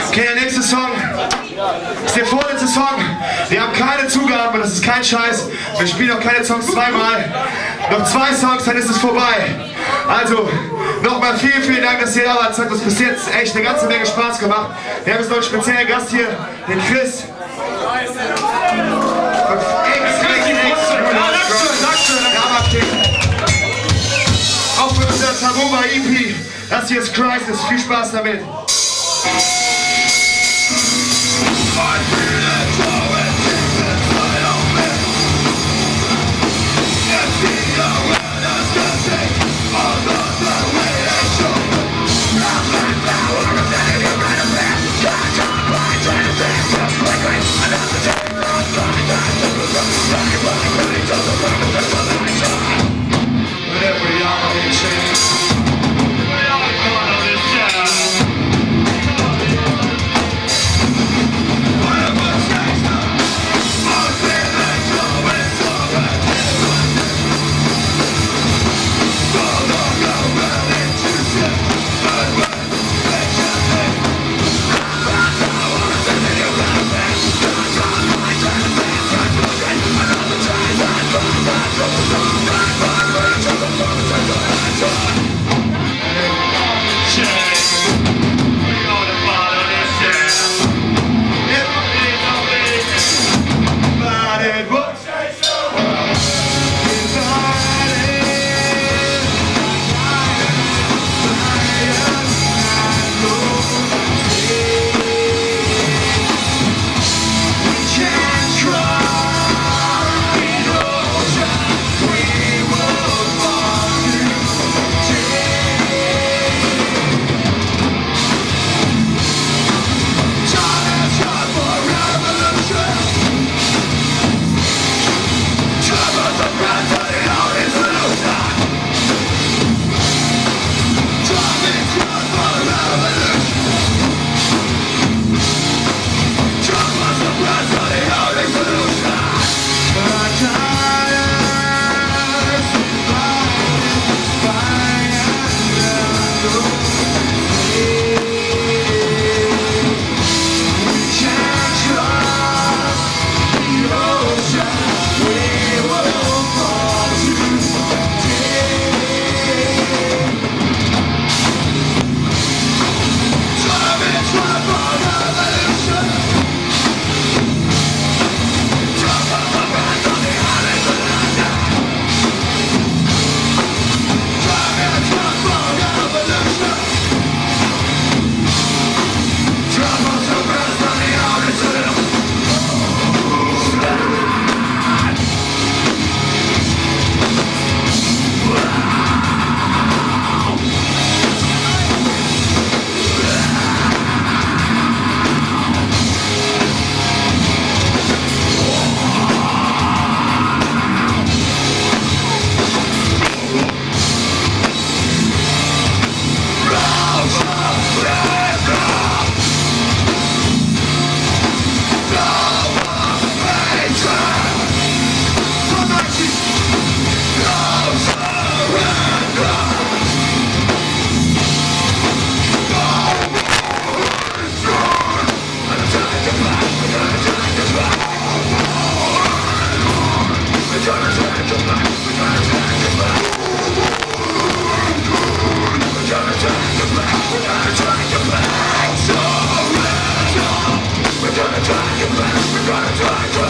Okay, der nächste Song ist der vorletzte Song. Wir haben keine Zugaben und das ist kein Scheiß. Wir spielen auch keine Songs zweimal. Noch 2 Songs, dann ist es vorbei. Also, nochmal vielen Dank, dass ihr da wart. Es hat uns bis jetzt echt eine ganze Menge Spaß gemacht. Wir haben jetzt noch einen speziellen Gast hier, den Chris. Auch für unser Tabuba EP. Das hier ist Crisis. Viel Spaß damit. We're gonna drive you back.